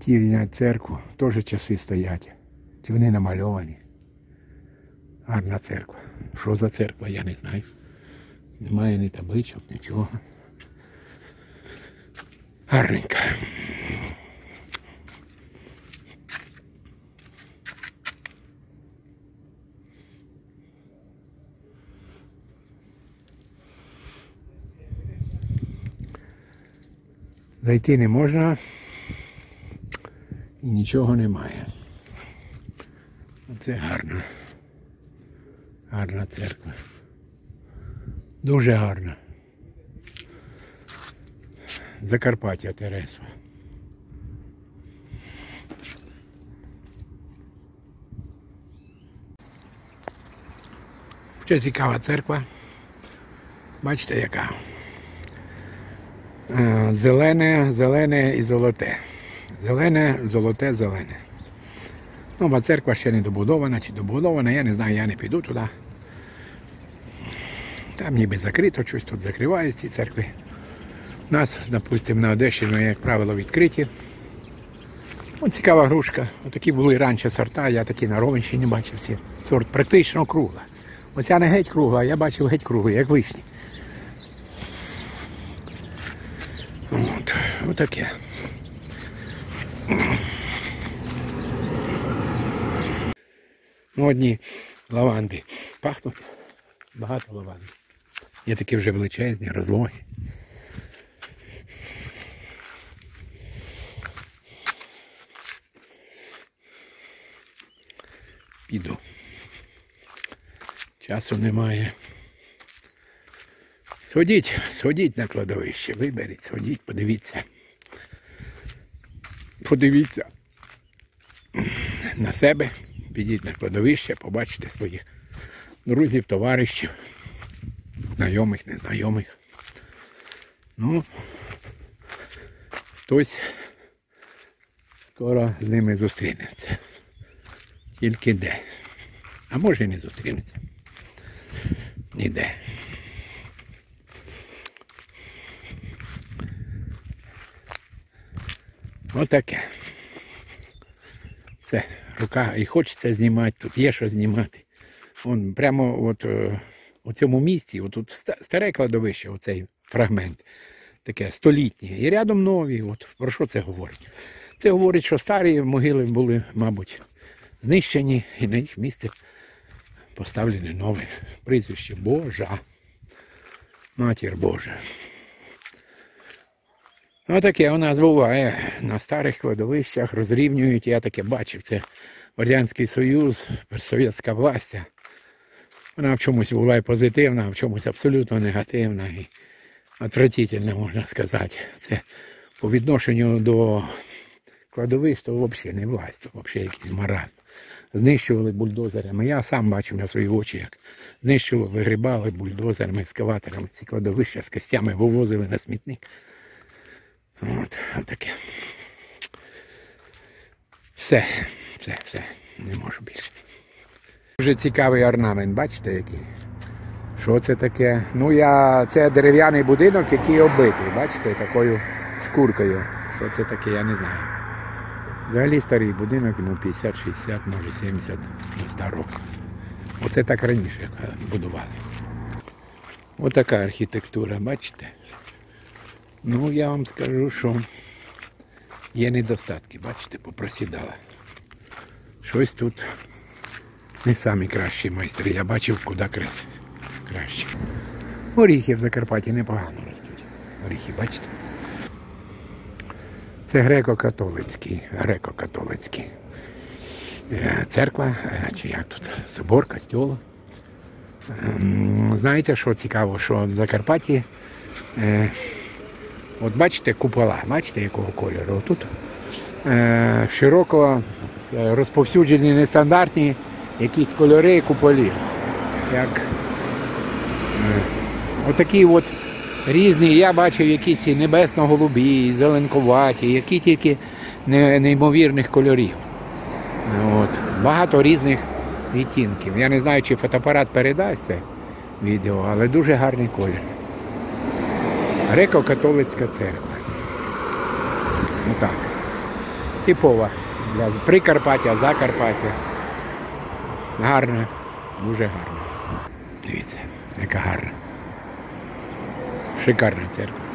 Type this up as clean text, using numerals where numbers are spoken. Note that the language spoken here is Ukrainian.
Хотів зняти церкву, теж часи стоять. Чи вони намальовані? Гарна церква. Що за церква, я не знаю. Немає ні табличок, нічого. Гарненька. Зайти не можна і нічого немає. Оце гарна. Гарна церква. Дуже гарна. Закарпаття Тересва. Ще цікава церква. Бачите, яка? Зелене, зелене і золоте. Зелене, золоте, зелене. Ну, а церква ще не добудована, чи добудована, я не знаю, я не піду туди. Там ніби закрито, щось тут закривають ці церкви. У нас, допустимо, на Одещині, як правило, відкриті. Ось цікава грушка. Отакі були раніше сорта, я такі на Ровенщині бачив всі. Сорт практично кругла. Оця не геть кругла, а я бачив геть круглий, як вишні. Отаке. Одні лаванди пахнуть, багато лаванди. Є такі вже величезні, розлоги. Піду. Часу немає. Сходіть на кладовище, виберіть, сходіть, подивіться. Подивіться на себе, підіть на кладовище, побачите своїх друзів, товаришів, знайомих, незнайомих. Ну, хтось скоро з ними зустрінеться. Тільки де. А може і не зустрінеться. Ніде. Отаке. Все, рука, і хочеться знімати, тут є що знімати. Вон прямо от у цьому місці, тут старе кладовище, оцей фрагмент, таке столітнє, і рядом нові. От про що це говорить? Це говорить, що старі могили були, мабуть, знищені, і на їх місце поставлені нові. Прізвище Божа. Матір Божа. Отаке у нас буває. На старих кладовищах розрівнюють. Я таке бачив. Це Радянський Союз, совєтська власть. Вона в чомусь була і позитивна, а в чомусь абсолютно негативна і отвратительна, можна сказати. Це по відношенню до кладовищ, то взагалі не власть, то взагалі якийсь маразм. Знищували бульдозерами. Я сам бачив на свої очі, як знищували, вигрібали бульдозерами, ескаваторами ці кладовища з костями вивозили на смітник. От таке. Все. Не можу більше. Дуже цікавий орнамент, бачите який? Що це таке? Ну це дерев'яний будинок, який оббитий, бачите, такою шкуркою. Що це таке, я не знаю. Взагалі старий будинок, йому 50, 60, може 70 до 100 років. Оце так раніше будували. Отака архітектура, бачите? Ну, я вам скажу, що є недостатки, бачите, попросідала. Щось тут не самі кращі майстри, я бачив, куди краще. Горіхи в Закарпатті непогано ростуть. Горіхи, бачите? Це греко-католицький. Церква, чи як тут, собор, костьол. Знаєте, що цікаво, що в Закарпатті, от бачите купола, бачите якого кольору? Тут широко розповсюджені нестандартні якісь кольори куполів. Як отакі от різні, я бачив якісь небесно-голубі, зеленкуваті, які тільки неймовірних кольорів. От. Багато різних відтінків. Я не знаю, чи фотоапарат передасть це відео, але дуже гарний колір. Греко-католицька церква. Отак. типова для Прикарпаття, Закарпаття. Гарна, дуже гарна. Дивіться, яка гарна. Шикарна церква.